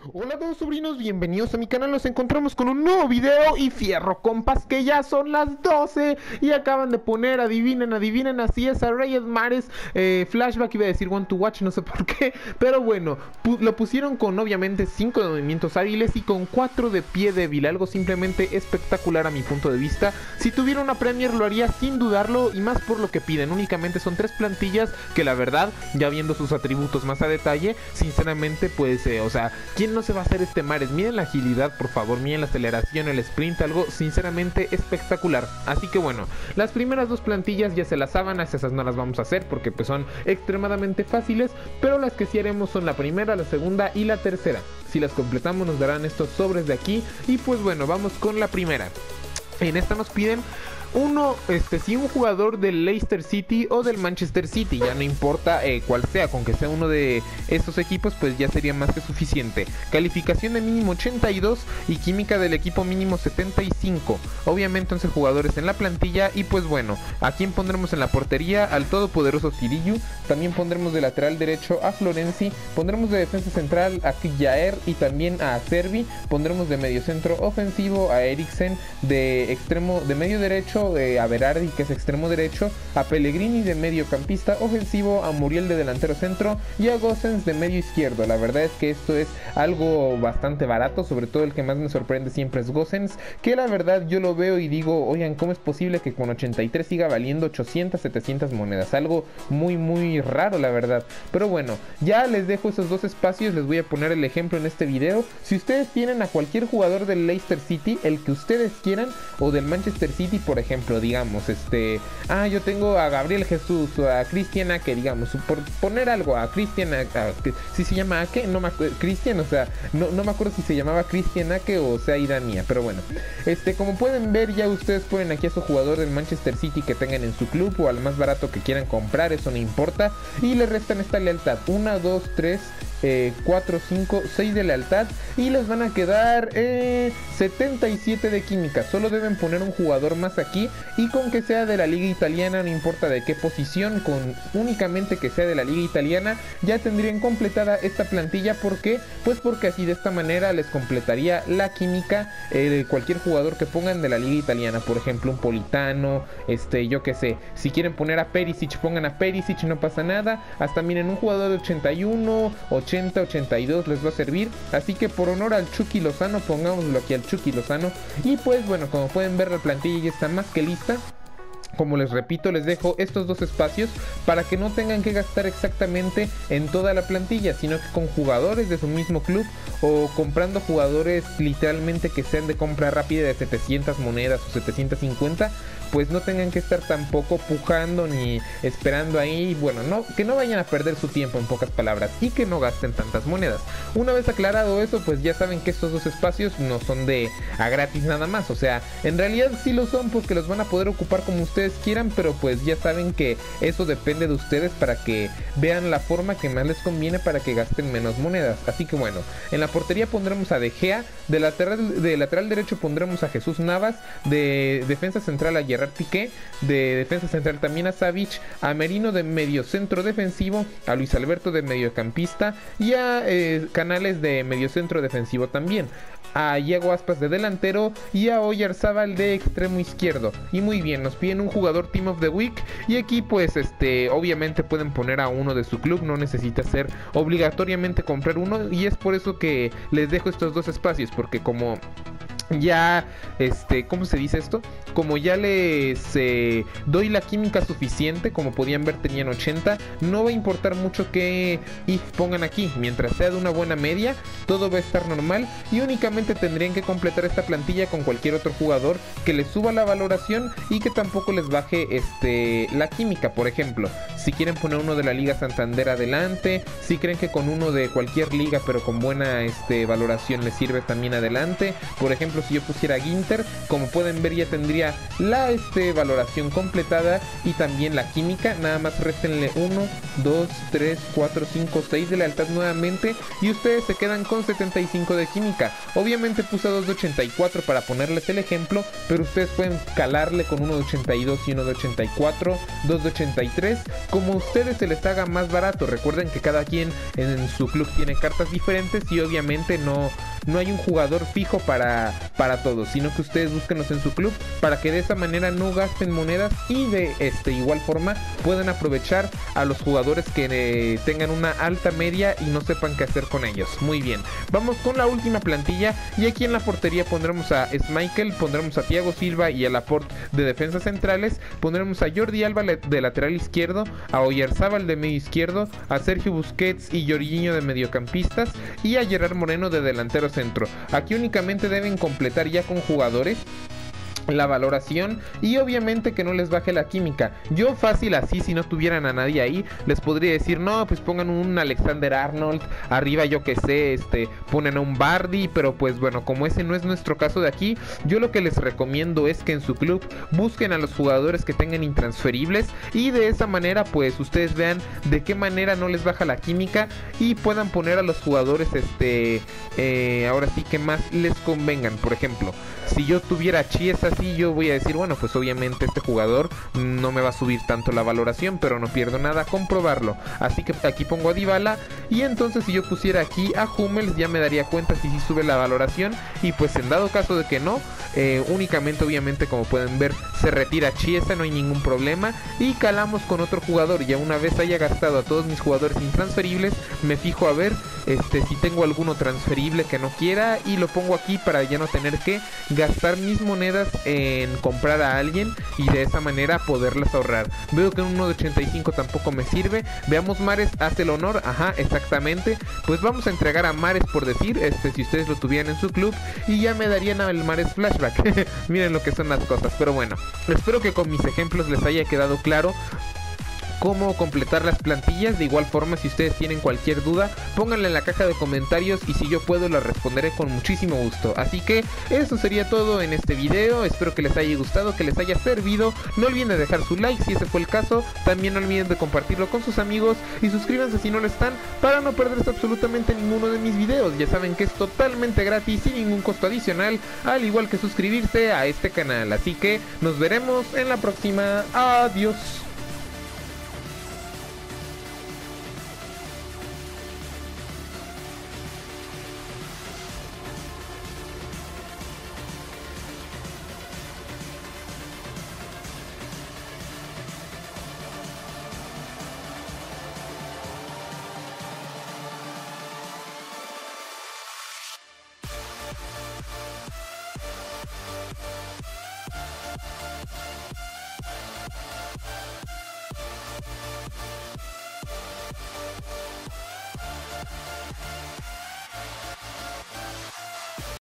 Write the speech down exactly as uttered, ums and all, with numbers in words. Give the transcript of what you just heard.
Hola a todos sobrinos, bienvenidos a mi canal. Nos encontramos con un nuevo video y fierro compas que ya son las doce y acaban de poner, adivinen, adivinen, así es, a Reyes Mares eh, Flashback, iba a decir One to Watch, no sé por qué, pero bueno, pu lo pusieron con obviamente cinco de movimientos hábiles y con cuatro de pie débil, algo simplemente espectacular a mi punto de vista. Si tuviera una Premier lo haría sin dudarlo y más por lo que piden. Únicamente son tres plantillas que la verdad, ya viendo sus atributos más a detalle, sinceramente pues, eh, o sea, ¿quién no se va a hacer este Mares? Miren la agilidad, por favor, miren la aceleración, el sprint, algo sinceramente espectacular. Así que bueno, las primeras dos plantillas ya se las saben, esas no las vamos a hacer porque pues son extremadamente fáciles, pero las que sí haremos son la primera, la segunda y la tercera. Si las completamos nos darán estos sobres de aquí y pues bueno, vamos con la primera. En esta nos piden uno, este, si un jugador del Leicester City o del Manchester City, ya no importa eh, cuál sea, con que sea uno de estos equipos, pues ya sería más que suficiente. Calificación de mínimo ochenta y dos y química del equipo mínimo setenta y cinco. Obviamente once jugadores en la plantilla y pues bueno, ¿a quién pondremos en la portería? Al todopoderoso Sirigu. También pondremos de lateral derecho a Florenzi, pondremos de defensa central a Kjaer y también a Acerbi. Pondremos de medio centro ofensivo a Eriksen, de extremo de medio derecho a Berardi, que es extremo derecho, a Pellegrini de mediocampista ofensivo, a Muriel de delantero centro y a Gosens de medio izquierdo. La verdad es que esto es algo bastante barato, sobre todo el que más me sorprende siempre es Gosens, que la verdad yo lo veo y digo, oigan, ¿cómo es posible que con ochenta y tres siga valiendo ochocientas, setecientas monedas? Algo muy muy raro, la verdad. Pero bueno, ya les dejo esos dos espacios, les voy a poner el ejemplo en este video. Si ustedes tienen a cualquier jugador del Leicester City, el que ustedes quieran, o del Manchester City, por ejemplo, ejemplo, digamos, este, ah, yo tengo a Gabriel Jesús o a Cristian Ake, digamos, por poner algo, a Cristian, si se llama Ake, no me acuerdo, Cristian, o sea, no, no me acuerdo si se llamaba Cristian Ake o sea Iranía, pero bueno, este, como pueden ver, ya ustedes ponen aquí a su jugador del Manchester City que tengan en su club o al más barato que quieran comprar, eso no importa, y le restan esta lealtad, uno, dos, tres, cuatro, cinco, seis de lealtad y les van a quedar eh, setenta y siete de química. Solo deben poner un jugador más aquí y con que sea de la liga italiana, no importa de qué posición, con únicamente que sea de la liga italiana ya tendrían completada esta plantilla. ¿Por qué? Pues porque así de esta manera les completaría la química eh, de cualquier jugador que pongan de la liga italiana. Por ejemplo, un Politano, este, yo que sé, si quieren poner a Perisic, pongan a Perisic, no pasa nada. Hasta miren, un jugador de ochenta y uno, ochenta, ochenta y dos les va a servir. Así que por honor al Chucky Lozano, pongámoslo aquí al Chucky Lozano. Y pues bueno, como pueden ver, la plantilla ya está más que lista. Como les repito, les dejo estos dos espacios para que no tengan que gastar exactamente en toda la plantilla, sino que con jugadores de su mismo club o comprando jugadores literalmente que sean de compra rápida de setecientas monedas o setecientas cincuenta, pues no tengan que estar tampoco pujando ni esperando ahí. Bueno, no, que no vayan a perder su tiempo, en pocas palabras, y que no gasten tantas monedas. Una vez aclarado eso, pues ya saben que estos dos espacios no son de a gratis nada más. O sea, en realidad sí lo son porque los van a poder ocupar como ustedes quieran, pero pues ya saben que eso depende de ustedes para que vean la forma que más les conviene para que gasten menos monedas. Así que bueno, en la portería pondremos a De Gea, de lateral, de lateral derecho pondremos a Jesús Navas, de defensa central a Gerard Piqué, de defensa central también a Savic, a Merino de medio centro defensivo, a Luis Alberto de mediocampista y a eh, Canales de medio centro defensivo también, a Iago Aspas de delantero y a Oyarzabal de extremo izquierdo. Y muy bien, nos piden un jugador Team of the Week y aquí pues este obviamente pueden poner a uno de su club, no necesita ser obligatoriamente comprar uno, y es por eso que les dejo estos dos espacios, porque como ya, este, ¿cómo se dice esto? Como ya les eh, doy la química suficiente, como podían ver tenían ochenta, no va a importar mucho que if pongan aquí, mientras sea de una buena media, todo va a estar normal y únicamente tendrían que completar esta plantilla con cualquier otro jugador que les suba la valoración y que tampoco les baje este, la química. Por ejemplo, si quieren poner uno de la Liga Santander adelante, si creen que con uno de cualquier liga pero con buena este, valoración les sirve también adelante. Por ejemplo, ejemplo, si yo pusiera Ginter, como pueden ver ya tendría la este, valoración completada y también la química. Nada más réstenle uno, dos, tres, cuatro, cinco, seis de lealtad nuevamente y ustedes se quedan con setenta y cinco de química. Obviamente puse dos de ochenta y cuatro para ponerles el ejemplo, pero ustedes pueden calarle con uno de ochenta y dos y uno de ochenta y cuatro, dos de ochenta y tres, como a ustedes se les haga más barato. Recuerden que cada quien en su club tiene cartas diferentes y obviamente no, no hay un jugador fijo para, para todos, sino que ustedes búsquenlos en su club para que de esa manera no gasten monedas y de este, igual forma puedan aprovechar a los jugadores que eh, tengan una alta media y no sepan qué hacer con ellos. Muy bien, vamos con la última plantilla y aquí en la portería pondremos a Schmeichel, pondremos a Thiago Silva y a Laporte de defensas centrales, pondremos a Jordi Alba de lateral izquierdo, a Oyarzábal de medio izquierdo, a Sergio Busquets y Jorginho de mediocampistas y a Gerard Moreno de delantero centro. Aquí únicamente deben completar ya con jugadores la valoración y obviamente que no les baje la química. Yo fácil así, si no tuvieran a nadie ahí, les podría decir, no, pues pongan un Alexander Arnold, arriba yo que sé, este, ponen a un Bardi, pero pues bueno, como ese no es nuestro caso de aquí, yo lo que les recomiendo es que en su club busquen a los jugadores que tengan intransferibles y de esa manera pues ustedes vean de qué manera no les baja la química y puedan poner a los jugadores, este, eh, ahora sí que más les convengan. Por ejemplo, si yo tuviera a Chiesa así, yo voy a decir, bueno, pues obviamente este jugador no me va a subir tanto la valoración, pero no pierdo nada comprobarlo. Así que aquí pongo a Dybala y entonces si yo pusiera aquí a Hummels ya me daría cuenta si sí sube la valoración y pues en dado caso de que no, eh, únicamente obviamente como pueden ver se retira Chiesa, no hay ningún problema y calamos con otro jugador. Ya una vez haya gastado a todos mis jugadores intransferibles, me fijo a ver este, si tengo alguno transferible que no quiera y lo pongo aquí para ya no tener que gastar mis monedas en comprar a alguien y de esa manera poderlas ahorrar. Veo que uno de ochenta y cinco tampoco me sirve. Veamos, Mahrez hace el honor. Ajá, exactamente. Pues vamos a entregar a Mahrez, por decir, este, si ustedes lo tuvieran en su club y ya me darían al Mahrez flashback. Miren lo que son las cosas. Pero bueno, espero que con mis ejemplos les haya quedado claro cómo completar las plantillas. De igual forma, si ustedes tienen cualquier duda, pónganla en la caja de comentarios y si yo puedo la responderé con muchísimo gusto. Así que eso sería todo en este video. Espero que les haya gustado, que les haya servido. No olviden de dejar su like si ese fue el caso. También no olviden de compartirlo con sus amigos y suscríbanse si no lo están para no perderse absolutamente ninguno de mis videos. Ya saben que es totalmente gratis, sin ningún costo adicional, al igual que suscribirse a este canal. Así que nos veremos en la próxima. Adiós.